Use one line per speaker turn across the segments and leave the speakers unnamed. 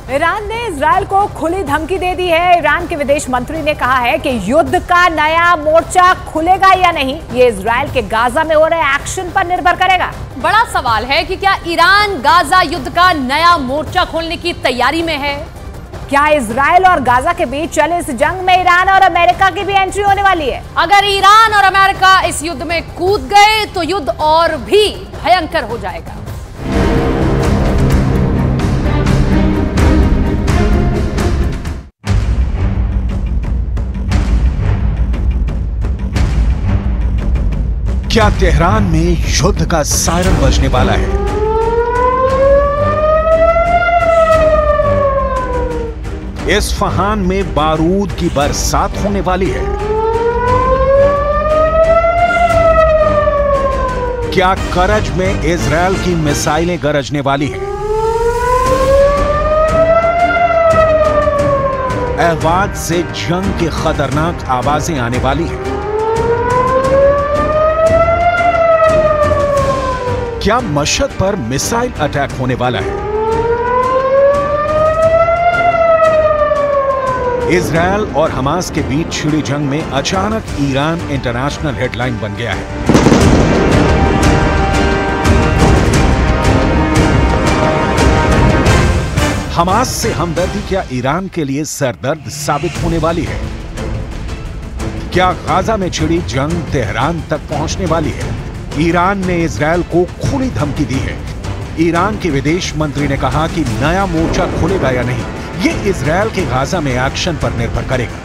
Iran ने Israel को खुली धमकी दे दी है। ईरान के विदेश मंत्री ने कहा है कि युद्ध का नया मोर्चा खुलेगा या नहीं, ये इजरायल के गाजा में हो रहे एक्शन पर निर्भर करेगा।
बड़ा सवाल है कि क्या ईरान गाजा युद्ध का नया मोर्चा खोलने की तैयारी में है?
क्या इजरायल और गाजा के बीच चले इस जंग में ईरान और अमेरिका की भी एंट्री होने वाली है?
अगर ईरान और अमेरिका इस युद्ध में कूद गए तो युद्ध और भी भयंकर हो जाएगा।
क्या तेहरान में युद्ध का सायरन बजने वाला है? इस्फहान में बारूद की बरसात होने वाली है? क्या करज में इजरायल की मिसाइलें गरजने वाली हैं? अहवाज से जंग की खतरनाक आवाजें आने वाली हैं? क्या मशहद पर मिसाइल अटैक होने वाला है? इजरायल और हमास के बीच छिड़ी जंग में अचानक ईरान इंटरनेशनल हेडलाइन बन गया है। हमास से हमदर्दी क्या ईरान के लिए सरदर्द साबित होने वाली है? क्या गाजा में छिड़ी जंग तेहरान तक पहुंचने वाली है? ईरान ने इजरायल को खुली धमकी दी है। ईरान के विदेश मंत्री ने कहा कि नया मोर्चा खुलेगा या नहीं, ये इजरायल के गाजा में एक्शन पर निर्भर करेगा।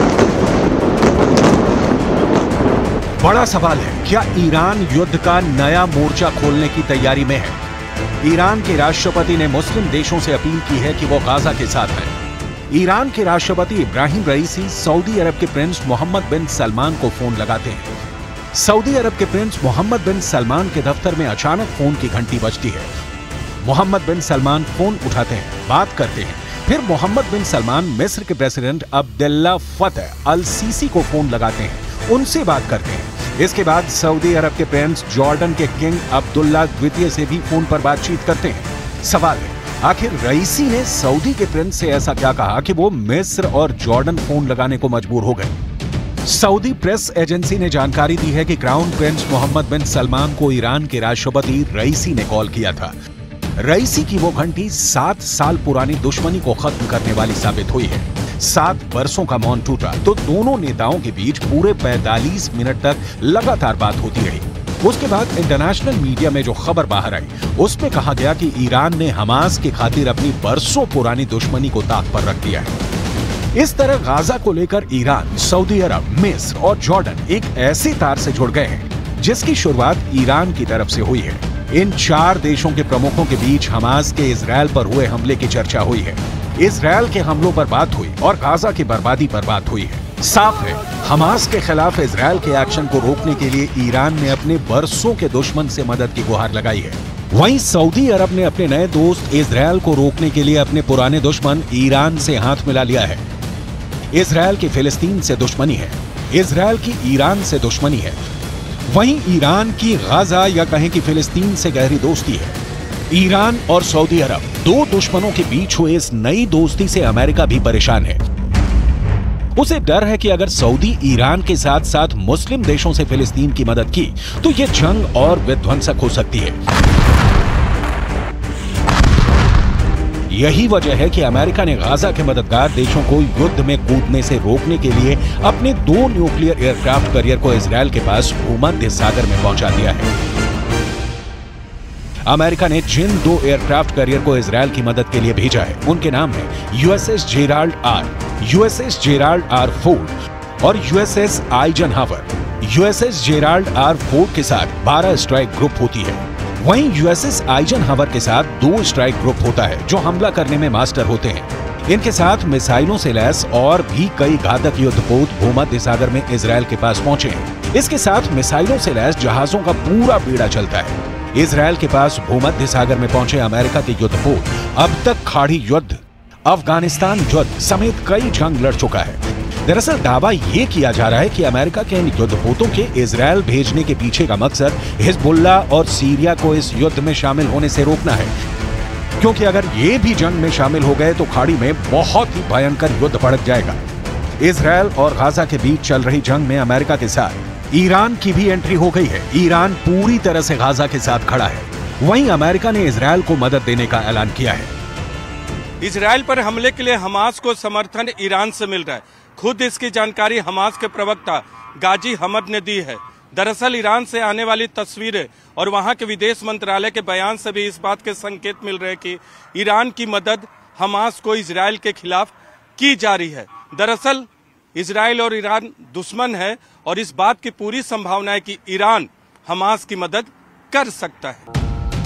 बड़ा सवाल है, क्या ईरान युद्ध का नया मोर्चा खोलने की तैयारी में है? ईरान के राष्ट्रपति ने मुस्लिम देशों से अपील की है कि वो गाजा के साथ हैं। ईरान के राष्ट्रपति इब्राहिम रईसी सऊदी अरब के प्रिंस मोहम्मद बिन सलमान को फोन लगाते हैं। सऊदी अरब के प्रिंस मोहम्मद बिन सलमान के दफ्तर में अचानक फोन की घंटी बजती है। मोहम्मद बिन सलमान फोन उठाते हैं, बात करते हैं। फिर मोहम्मद बिन सलमान मिस्र के प्रेसिडेंट अब्दुल्ला फतह अल सीसी को फोन लगाते हैं, उनसे बात करते हैं। इसके बाद सऊदी अरब के प्रिंस जॉर्डन के किंग अब्दुल्ला द्वितीय से भी फोन पर बातचीत करते हैं। सवाल है, आखिर रईसी ने सऊदी के प्रिंस से ऐसा क्या कहा कि वो मिस्र और जॉर्डन फोन लगाने को मजबूर हो गए? सऊदी प्रेस एजेंसी ने जानकारी दी है कि crown prince Mohammed bin Salman को ईरान के राष्ट्रपति रईसी ने कॉल किया था। रईसी की वो घंटी 7 साल पुरानी दुश्मनी को खत्म करने वाली साबित हुई है। 7 बरसों का मौन टूटा तो दोनों नेताओं के बीच पूरे 45 मिनट तक लगातार बात होती रही। उसके बाद इंटरनेशनल मीडिया में जो खबर बाहर आई, उसमें कहा गया कि ईरान ने हमास की खातिर अपनी बरसों पुरानी दुश्मनी को ताक पर रख दिया है। इस तरह गाजा को लेकर ईरान, सऊदी अरब, मिस्र और जॉर्डन एक ऐसे तार से जुड़ गए हैं जिसकी शुरुआत ईरान की तरफ से हुई है। इन 4 देशों के प्रमुखों के बीच हमास के इजरायल पर हुए हमले की चर्चा हुई है। इजरायल के हमलों पर बात हुई और गाजा की बर्बादी पर बात हुई है। साफ है, हमास के खिलाफ इजरायल के एक्शन को रोकने के लिए ईरान ने अपने बरसों के दुश्मन से मदद की गुहार लगाई है। वहीं सऊदी अरब ने अपने नए दोस्त इजरायल को रोकने के लिए अपने पुराने दुश्मन ईरान से हाथ मिला लिया है। इजरायल की फिलिस्तीन से दुश्मनी है, इजरायल की ईरान से दुश्मनी है, वहीं ईरान की गाजा या कहें कि फिलिस्तीन से गहरी दोस्ती है। ईरान और सऊदी अरब, 2 दुश्मनों के बीच हुए इस नई दोस्ती से अमेरिका भी परेशान है। उसे डर है कि अगर सऊदी ईरान के साथ साथ मुस्लिम देशों से फिलिस्तीन की मदद की तो यह जंग और विध्वंसक हो सकती है। यही वजह है कि अमेरिका ने गाजा के मददगार देशों को युद्ध में कूदने से रोकने के लिए अपने 2 न्यूक्लियर एयरक्राफ्ट कैरियर को इजरायल के पास भूमध्य सागर में पहुंचा दिया है। अमेरिका ने जिन 2 एयरक्राफ्ट कैरियर को इजरायल की मदद के लिए भेजा है, उनके नाम है USS Gerald R, USS Gerald R Ford और USS Eisenhower. USS Gerald R Ford के साथ 12 स्ट्राइक ग्रुप होती है, वहीं यूएसएस आइजनहावर के साथ 2 स्ट्राइक ग्रुप होता है जो हमला करने में मास्टर होते हैं। इनके साथ मिसाइलों से लैस और भी कई घातक युद्धपोत भूमध्य सागर में इजरायल के पास पहुंचे हैं। इसके साथ मिसाइलों से लैस जहाजों का पूरा बेड़ा चलता है। इजरायल के पास भूमध्य सागर में पहुंचे अमेरिका के युद्धपोत अब तक खाड़ी युद्ध, अफगानिस्तान युद्ध समेत कई जंग लड़ चुका है। दरअसल दावा ये किया जा रहा है कि अमेरिका के इन युद्धपोतों के इजरायल भेजने के पीछे का मकसद हिजबुल्लाह और सीरिया को इस युद्ध में शामिल होने से रोकना है, क्योंकि अगर ये भी जंग में शामिल हो गए तो खाड़ी में बहुत ही भयंकर युद्ध भड़क जाएगा। इजराइल और गाजा के बीच चल रही जंग में अमेरिका के साथ ईरान की भी एंट्री हो गई है। ईरान पूरी तरह से गाजा के साथ खड़ा है। वहीं अमेरिका ने इजराइल को मदद देने का ऐलान किया है।
इजराइल पर हमले के लिए हमास को समर्थन ईरान से मिल रहा है। खुद इसकी जानकारी हमास के प्रवक्ता गाजी हमद ने दी है। दरअसल ईरान से आने वाली तस्वीरें और वहां के विदेश मंत्रालय के बयान से भी इस बात के संकेत मिल रहे हैं कि ईरान की मदद हमास को इजराइल के खिलाफ की जा रही है। दरअसल इजराइल और ईरान दुश्मन है और इस बात की पूरी संभावना है कि ईरान हमास की मदद कर सकता है।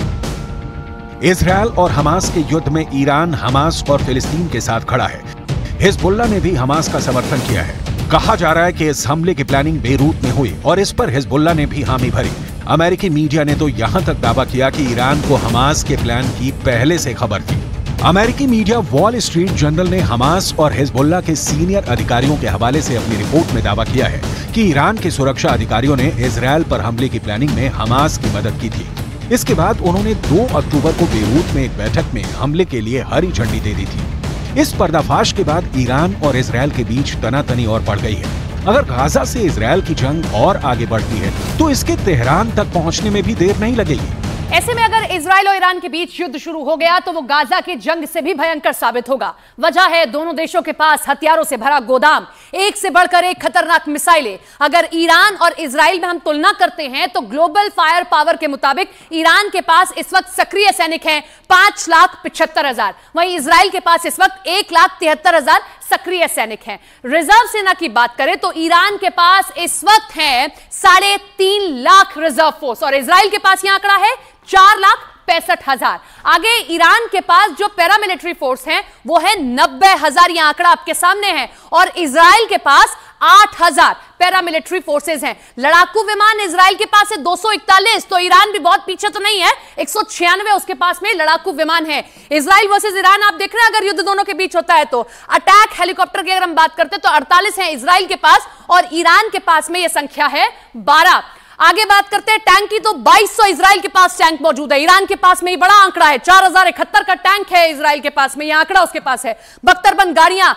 इजराइल और हमास के युद्ध में ईरान हमास और फिलिस्तीन के साथ खड़ा है। हिजबुल्लाह ने भी हमास का समर्थन किया है। कहा जा रहा है कि इस हमले की प्लानिंग बेरूत में हुई और इस पर हिजबुल्लाह ने भी हामी भरी। अमेरिकी मीडिया ने तो यहां तक दावा किया कि ईरान को हमास के प्लान की पहले से खबर थी। अमेरिकी मीडिया वॉल स्ट्रीट जर्नल ने हमास और हिजबुल्लाह के सीनियर अधिकारियों के हवाले से अपनी रिपोर्ट में दावा किया है कि ईरान के सुरक्षा अधिकारियों ने इजराइल पर हमले की प्लानिंग में हमास की मदद की थी। इसके बाद उन्होंने 2 अक्टूबर को बेरूत में एक बैठक में हमले के लिए हरी झंडी दे दी थी। इस पर्दाफाश के बाद ईरान और इजराइल के बीच तनातनी और बढ़ गई है। अगर गाजा से इजराइल की जंग और आगे बढ़ती है तो इसके तेहरान तक पहुंचने में भी देर नहीं लगेगी।
ऐसे में अगर इजराइल और ईरान के बीच युद्ध शुरू हो गया तो वो गाजा की जंग से भी भयंकर साबित होगा। वजह है दोनों देशों के पास हथियारों से भरा गोदाम, एक से बढ़कर एक खतरनाक मिसाइलें। अगर ईरान और इजराइल में हम तुलना करते हैं तो ग्लोबल फायर पावर के मुताबिक ईरान के पास इस वक्त सक्रिय सैनिक हैं 5,75,000। वहीं इजराइल के पास इस वक्त 1,73,000 सक्रिय सैनिक हैं। रिजर्व सेना की बात करें तो ईरान के पास इस वक्त है 3.5 लाख रिजर्व फोर्स और इजराइल के पास यह आंकड़ा है 4,65,000। आगे ईरान के पास जो पैरामिलिट्री फोर्स है वो है 90,000। यह आंकड़ा आपके सामने है और इजराइल के पास 8,000 पैरामिलिट्री फोर्सेज हैं। लड़ाकू विमान इजराइल के पास है 241, तो ईरान भी बहुत पीछे तो नहीं है, 196 उसके पास में लड़ाकू विमान है। इजराइल वर्सेस ईरान आप देख रहे हैं, अगर युद्ध दोनों के बीच होता है तो अटैक हेलीकॉप्टर की अगर हम बात करते हैं तो 48 है इजराइल के पास और ईरान के पास में यह संख्या है 12। आगे बात करते हैं टैंक की तो 2200 इजराइल के पास टैंक मौजूद है। ईरान के पास में ये बड़ा आंकड़ा है, 4071 का टैंक है इजराइल के पास में, यह आंकड़ा उसके पास है। बख्तरबंद गाड़ियां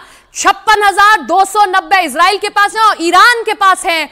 56,290 इजराइल के पास है और ईरान के पास है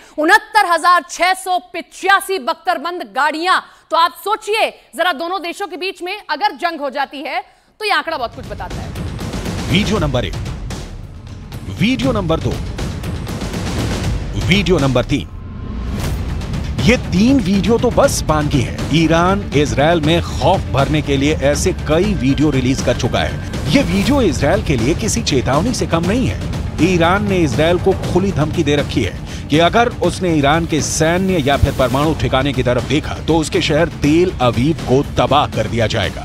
69,685 बख्तरबंद गाड़ियां। तो आप सोचिए जरा, दोनों देशों के बीच में अगर जंग हो जाती है तो यह आंकड़ा बहुत कुछ बताता है।
Video number 1, video number 2, video number 3। ये 3 वीडियो तो बस पान की है। ईरान इजराइल में खौफ भरने के लिए ऐसे कई वीडियो रिलीज कर चुका है। ये वीडियो इजराइल के लिए किसी चेतावनी से कम नहीं है। ईरान ने इजराइल को खुली धमकी दे रखी है कि अगर उसने ईरान के सैन्य या फिर परमाणु ठिकाने की तरफ देखा तो उसके शहर तेल अवीव को तबाह कर दिया जाएगा।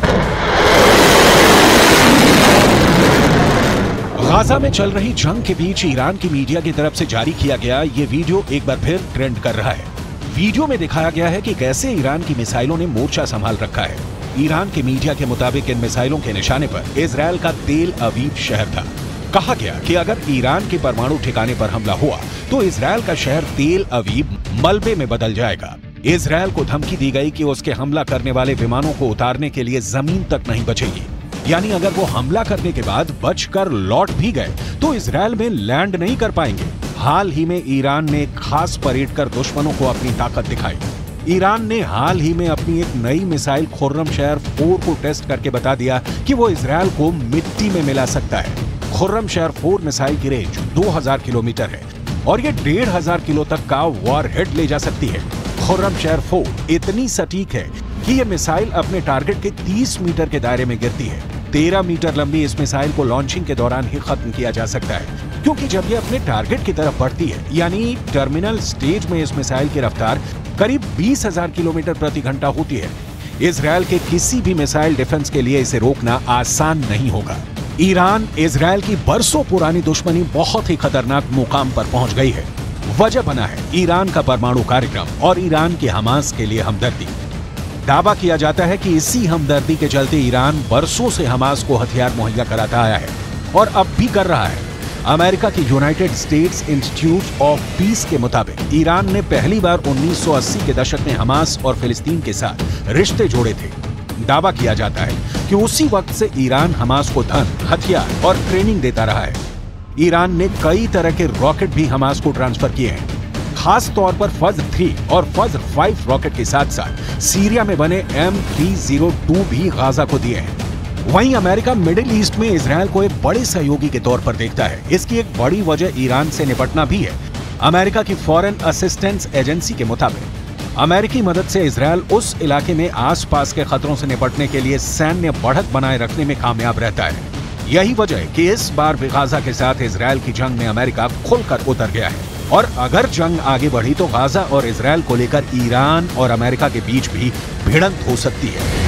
गाजा में चल रही जंग के बीच ईरान की मीडिया की तरफ से जारी किया गया ये वीडियो एक बार फिर ट्रेंड कर रहा है। वीडियो में दिखाया गया है कि कैसे ईरान की मिसाइलों ने मोर्चा संभाल रखा है। ईरान की मीडिया के मुताबिक इन मिसाइलों के निशाने पर इजराइल का तेल अवीव शहर था। कहा गया कि अगर ईरान के परमाणु ठिकाने पर हमला हुआ तो इजराइल का शहर तेल अवीव मलबे में बदल जाएगा। इजराइल को धमकी दी गई कि उसके हमला करने वाले विमानों को उतारने के लिए जमीन तक नहीं बचेगी। यानी अगर वो हमला करने के बाद बचकर लौट भी गए तो इजराइल में लैंड नहीं कर पाएंगे। हाल ही में ईरान ने एक खास परेड कर दुश्मनों को अपनी ताकत दिखाई। ईरान ने हाल ही में अपनी एक नई मिसाइल खुर्रमशहर 4 को टेस्ट करके बता दिया कि वो इजराइल को मिट्टी में मिला सकता है। खुर्रमशहर 4 मिसाइल की रेंज 2000 किलोमीटर है और ये 1500 किलो तक का वॉरहेड ले जा सकती है। खुर्रमशहर 4 इतनी सटीक है कि ये मिसाइल अपने टारगेट के 30 मीटर के दायरे में गिरती है। 13 मीटर लंबी इस मिसाइल को लॉन्चिंग के दौरान ही खत्म किया जा सकता है, क्योंकि जब ये अपने टारगेट की तरफ बढ़ती है यानी टर्मिनल स्टेज में इस मिसाइल की रफ्तार करीब 20,000 किलोमीटर प्रति घंटा होती है। इजराइल के किसी भी मिसाइल डिफेंस के लिए इसे रोकना आसान नहीं होगा। ईरान इजराइल की बरसों पुरानी दुश्मनी बहुत ही खतरनाक मुकाम पर पहुंच गई है। वजह बना है ईरान का परमाणु कार्यक्रम और ईरान के हमास के लिए हमदर्दी। दावा किया जाता है कि इसी हमदर्दी के चलते ईरान बरसों से हमास को हथियार मुहैया कराता आया है और अब भी कर रहा है। अमेरिका की United States Institute of Peace के मुताबिक ईरान ने पहली बार 1980 के दशक में हमास और फिलिस्तीन के साथ रिश्ते जोड़े थे। दावा किया जाता है कि उसी वक्त से ईरान हमास को धन, हथियार और ट्रेनिंग देता रहा है। ईरान ने कई तरह के रॉकेट भी हमास को ट्रांसफर किए हैं, खास तौर पर फज्र 3 और फज्र 5 रॉकेट के साथ साथ सीरिया में बने M302 भी गाजा को दिए हैं। वहीं अमेरिका मिडिल ईस्ट में इजरायल को एक बड़े सहयोगी के तौर पर देखता है। इसकी एक बड़ी वजह ईरान से निपटना भी है। अमेरिका की फॉरेन असिस्टेंस एजेंसी के मुताबिक अमेरिकी मदद से इजरायल उस इलाके में आसपास के खतरों से निपटने के लिए सैन्य बढ़त बनाए रखने में कामयाब रहता है। यही वजह है कि इस बार भी गाजा के साथ इजरायल की जंग में अमेरिका खुलकर उतर गया है। और अगर जंग आगे बढ़ी तो गाजा और इजरायल को लेकर ईरान और अमेरिका के बीच भी भिड़ंत हो सकती है।